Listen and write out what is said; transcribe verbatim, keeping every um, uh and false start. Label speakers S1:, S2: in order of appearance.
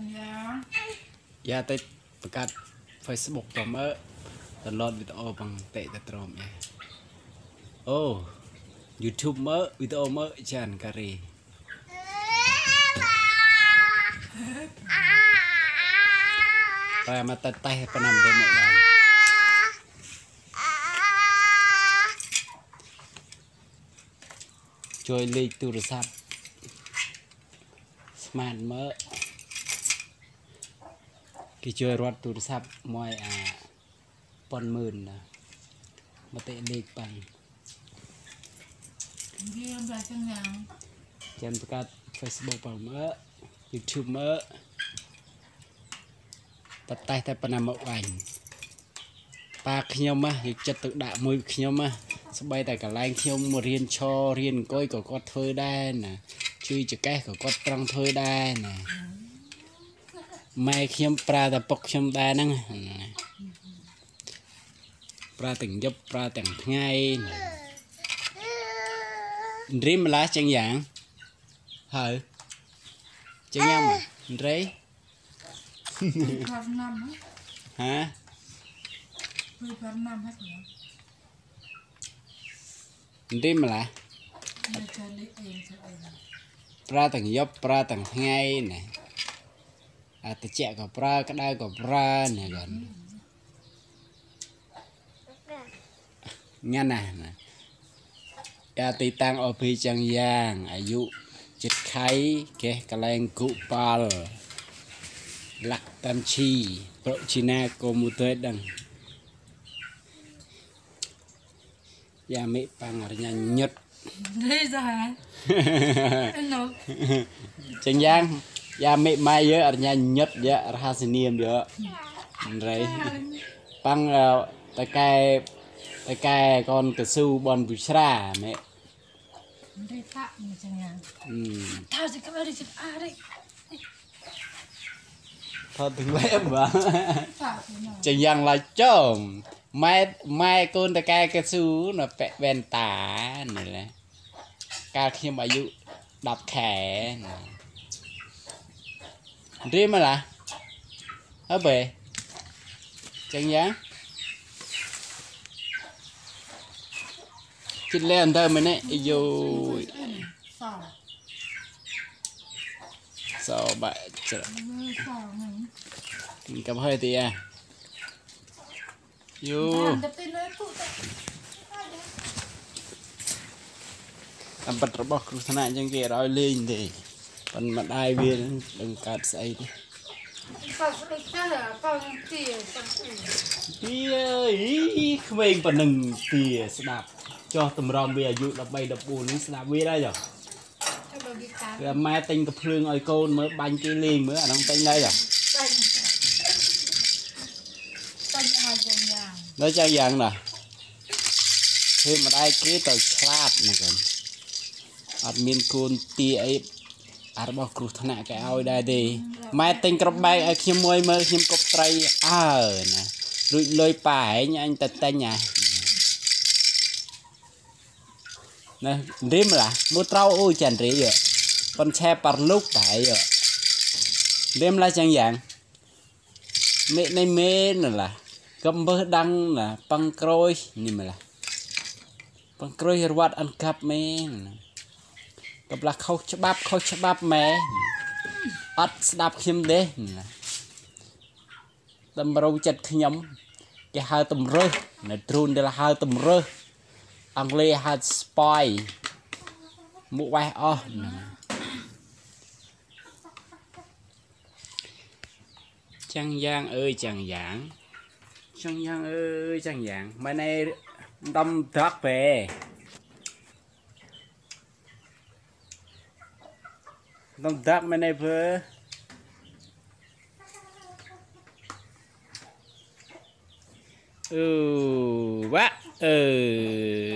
S1: อย่าไปประกาศ Facebook ต่อมาตลอดวิดีโอบังเตะตะตรมเนี่ยโอ้ YouTube มาวิดีโอมาจันการีไปมาตัดไตให้ปนำได้หมดเลยช่วยเลีกโทรศัพท์สมาร์ทเมอร์กี่ช่วยรถโทรศัพท์มวยอ่าปนหมื่นนะมาเตะเลีกปัง
S2: เรียนแบบจังยัง
S1: จันประกาศ Facebook ปังเมอร์ YouTube เมอร์ตัดไตแต่ปนำมาวันปากขยมมาอยากจะตึกด่ามือขยมมาสบายแต่กับแรงขยมมาเรียนชอเรียนก้อยก็กอดเธอได้นะช่วยจะแก้ก็กอดตรังเธอได้นะไม่ขยมปลาแต่ปกขยมได้นั่งปลาแต่งยบปลาแต่งง่ายริมมาละจังอย่างเหรอจังยังมั้ยไรฮะริมมาละปลาแต่งยบปลาแต่งง่ายเนี่ยอาจจะแจกกับปลาก็ได้กับปลาเนี่ยกันงั้นน่ะยาตีตังอภิจังยางอายุจิตไข่แกกระแลงกุปาลหลักตันชีโปรชินาโกมุเตดังยาไม่ปังอะไรหยุด
S2: นี่จ้ะ
S1: จังยางยาไม่มาเยอะอะไรหยุดเยอะราศีเนียมเยอะอะไรปังตะไคร้ตะไคร้ก่อนกระซูบอลบุชราไหม
S2: ได้ตะมีจังยังท้าจะก็ไม่ได้จะอะไร
S1: พอถึงเล่มวะจังยังละจ้องไม่ไม่โกนตะไคร้กระซูน่ะแปะแว่นตานี่แหละการเขียนอายุดับแขนรีบมาละเอาไปจังยังคิดเล่นเธอไหมเนี่ยอยู่สอบแบบจะกับเฮ้ยตีอ่ะอยู่ทำปัตตบอกครูธนาจังเกร้อยเล่นดิปันมาได้เวียนดึงการใส่ดิเตี้ยอีขมิ้นปนหนึ่งเตี้ยสนับcho tầm rong bây giờ là bay đập bùn nó snap vi đây rồi rồi mai tinh cặp lương ơi cô mới banh cái liền mới ở trong tinh đây rồi nói cho rằng nè khi mà đây cái tờ clap này còn admin côn tia ấy à bao cột thằng cái ao đây đi mai tinh cặp bay ở khi môi mơ khi cặp tray à nè rồi lôi bài nha anh tật tay nhà nè riêng là mua trâu ôi chèn rỉ vậy con xe par lúc tại vậy riêng là chẳng dạng mẹ này mê là cầm bơ đăng là băng croi nhưng mà là băng croi hoạt ăn cắp mê gặp là khâu chắp bắp khâu chắp bắp mẹ ắt đạp khiêm đế tầm râu chật khi nhóm cái hai tầm rơ là trôn đây là hai tầm rơ anh lê hạt spy một vài o Trăng Giang ơi Trăng Giang Trăng Giang ơi Trăng Giang mai này đâm thác về đâm thác mai này vừa ừ quá ừ